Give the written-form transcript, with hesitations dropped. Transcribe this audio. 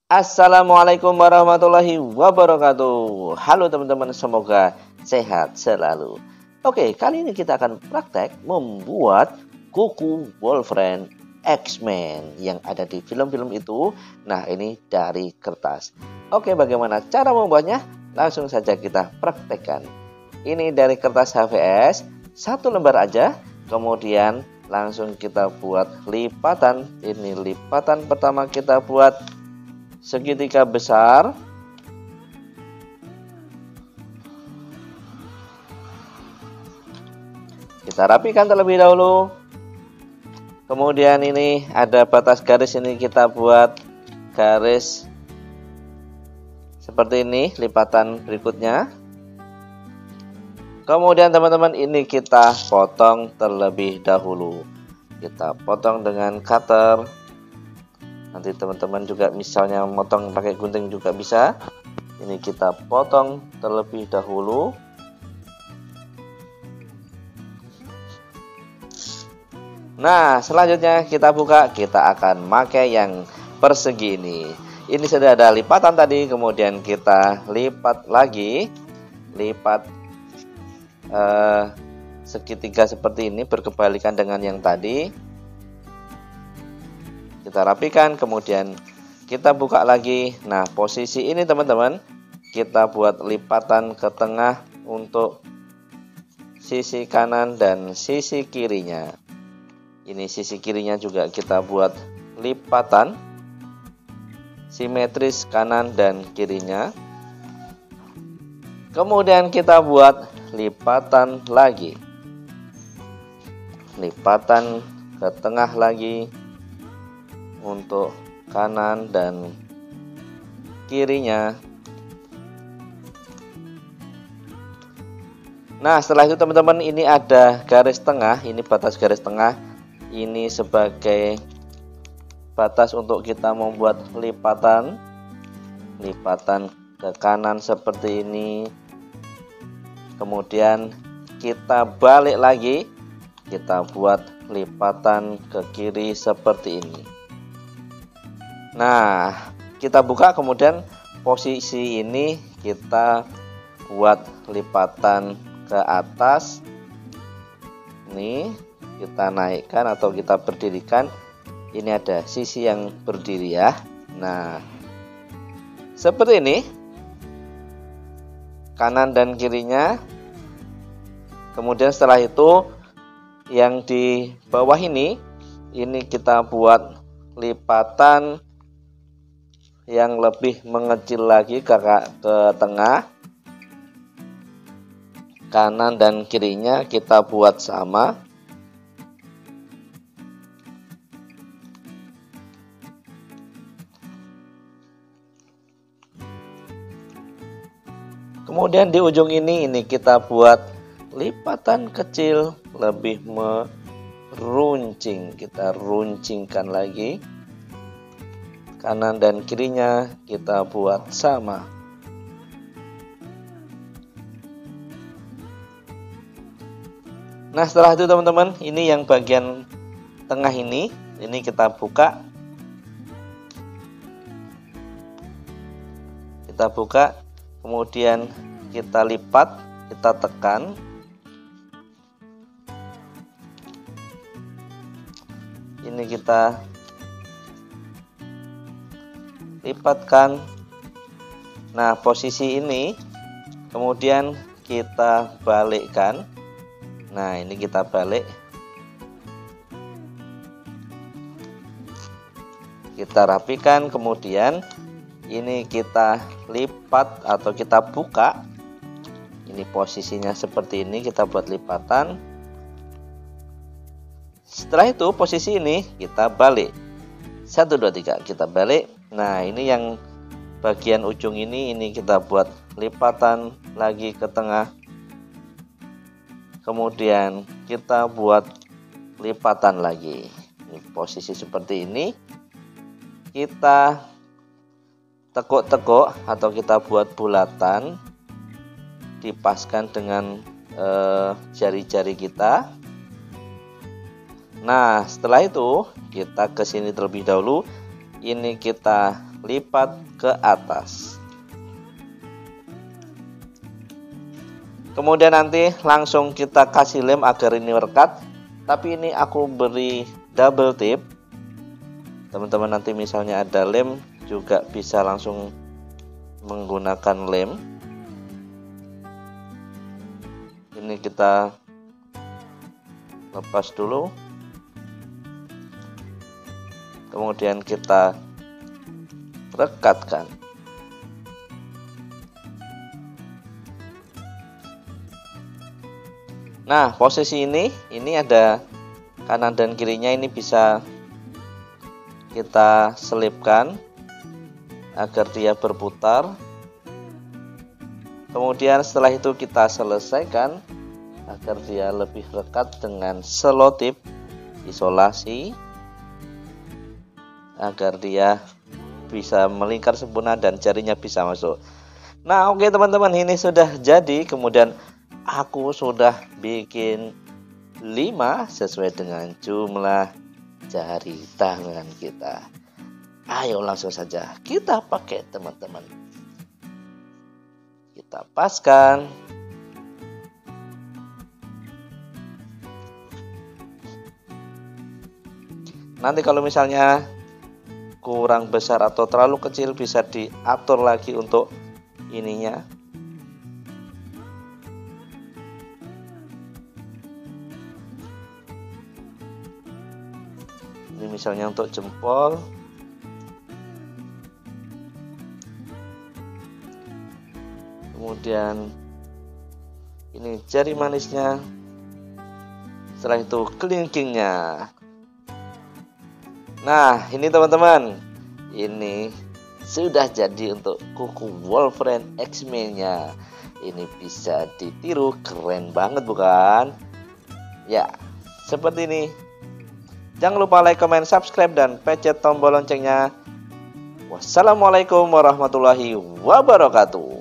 Assalamualaikum warahmatullahi wabarakatuh. Halo teman-teman, semoga sehat selalu. Oke, kali ini kita akan praktek membuat kuku Wolverine X-Men yang ada di film-film itu. Nah, ini dari kertas. Oke, bagaimana cara membuatnya? Langsung saja kita praktekkan. Ini dari kertas HVS, satu lembar aja. Kemudian langsung kita buat lipatan. Ini lipatan pertama kita buat segitiga besar. Kita rapikan terlebih dahulu. Kemudian ini ada batas garis, ini kita buat garis seperti ini, lipatan berikutnya. Kemudian teman-teman, ini kita potong terlebih dahulu. Kita potong dengan cutter. Nanti teman-teman juga misalnya motong pakai gunting juga bisa. Ini kita potong terlebih dahulu. Nah, selanjutnya kita buka, kita akan pakai yang persegi ini. Ini sudah ada lipatan tadi, kemudian kita lipat lagi. Lipat segitiga seperti ini, berkebalikan dengan yang tadi. Kita rapikan, kemudian kita buka lagi. Nah, posisi ini teman-teman, kita buat lipatan ke tengah untuk sisi kanan dan sisi kirinya. Ini sisi kirinya juga kita buat lipatan simetris kanan dan kirinya. Kemudian kita buat lipatan lagi. Lipatan ke tengah lagi untuk kanan dan kirinya. Nah, setelah itu teman-teman, ini ada garis tengah, ini batas garis tengah. Ini sebagai batas untuk kita membuat lipatan. Lipatan ke kanan seperti ini. Kemudian kita balik lagi, kita buat lipatan ke kiri seperti ini. Nah, kita buka, kemudian posisi ini kita buat lipatan ke atas. Ini kita naikkan atau kita berdirikan. Ini ada sisi yang berdiri ya. Nah, seperti ini, kanan dan kirinya. Kemudian setelah itu yang di bawah ini kita buat lipatan yang lebih mengecil lagi ke tengah. Kanan dan kirinya kita buat sama. Kemudian di ujung ini kita buat lipatan kecil, lebih meruncing. Kita runcingkan lagi. Kanan dan kirinya kita buat sama. Nah, setelah itu teman-teman, ini yang bagian tengah ini kita buka. Kita buka, kemudian kita lipat, kita tekan. Ini kita lipatkan. Nah, posisi ini kemudian kita balikkan. Nah, ini kita balik. Kita rapikan, kemudian ini kita lipat atau kita buka. Ini posisinya seperti ini, kita buat lipatan. Setelah itu posisi ini kita balik. 1 2 3 kita balik. Nah, ini yang bagian ujung ini kita buat lipatan lagi ke tengah. Kemudian kita buat lipatan lagi. Ini posisi seperti ini. Kita tekuk-tekuk atau kita buat bulatan. Dipaskan dengan jari-jari kita. Nah, setelah itu kita ke sini terlebih dahulu. Ini kita lipat ke atas. Kemudian nanti langsung kita kasih lem agar ini merekat. Tapi ini aku beri double tip. Teman-teman nanti misalnya ada lem juga bisa langsung menggunakan lem. Ini kita lepas dulu. Kemudian kita rekatkan. Nah, posisi ini ada kanan dan kirinya, ini bisa kita selipkan agar dia berputar. Kemudian setelah itu kita selesaikan agar dia lebih rekat dengan selotip isolasi agar dia bisa melingkar sempurna dan jarinya bisa masuk. Nah, oke teman-teman, ini sudah jadi. Kemudian aku sudah bikin 5 sesuai dengan jumlah jari tangan kita. Ayo langsung saja kita pakai teman-teman. Kita paskan. Nanti kalau misalnya kurang besar atau terlalu kecil bisa diatur lagi untuk ininya. Ini misalnya untuk jempol. Kemudian ini jari manisnya. Setelah itu kelingkingnya. Nah, ini teman-teman, ini sudah jadi untuk kuku Wolfriend X-Men-nya. Ini bisa ditiru, keren banget bukan? Ya, seperti ini. Jangan lupa like, comment, subscribe, dan pencet tombol loncengnya. Wassalamualaikum warahmatullahi wabarakatuh.